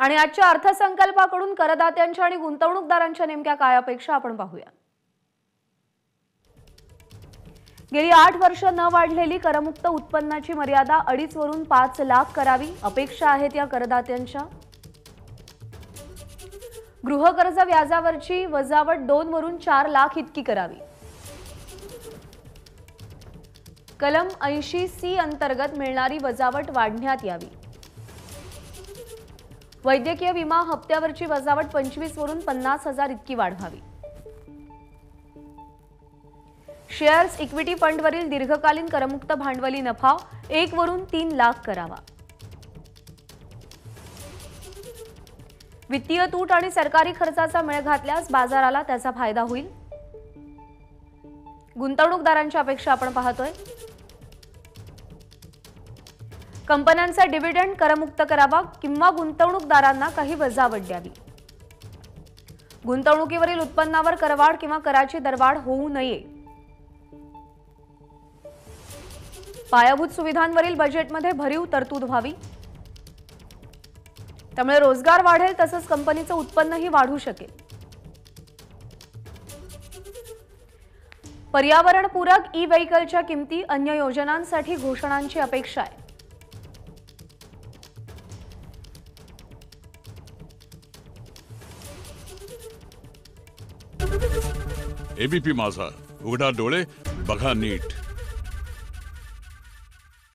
आणि आजच्या अर्थसंकल्पाकडून करदात्यांच्या आणि गुंतवणूकदारांच्या नेमक्या काय अपेक्षा आपण पाहूया। गेली 8 वर्ष न वाढलेली करमुक्त उत्पन्नाची मर्यादा 2.5 वरून 5 लाख करावी अपेक्षा आहेत या करदात्यांच्या। गृहकर्ज व्याजावरची वजावट 2 वरून 4 लाख इतकी करावी। कलम 80C अंतर्गत मिळणारी वजावट वाढवण्यात यावी। वैद्यकीय विमा हप्त्यावरची वजावट 25 वरून 50,000 इतकी वाढवावी। शेअर्स इक्विटी फंडवरील दीर्घकालीन करमुक्त भांडवली नफा 1 वरून 3 लाख करावा। वित्तीय तूट आणि सरकारी खर्चाचा मेळ घातल्यास बाजाराला त्याचा फायदा होईल। गुंतवणूकदारांच्या अपेक्षा आपण पाहतोय। कंपन्यांचा डिव्हिडंड करमुक्त करावा किंवा गुंतवणूकदारांना काही वजावट द्यावी। गुंतवणुकीवरील उत्पन्नावर करवाढ किंवा कराची दरवाढ होऊ नये। पायाभूत सुविधांवरील बजेटमध्ये भरीव तरतूद व्हावी, त्यामुळे रोजगार वाढेल तसंच कंपनीचं उत्पन्नही वाढू शकेल। पर्यावरणपूरक ई-व्हेइकलच्या किमती अन्य योजनांसाठी घोषणांची अपेक्षा आहे। एबीपी माझा, उघडा डोळे बघा नीट।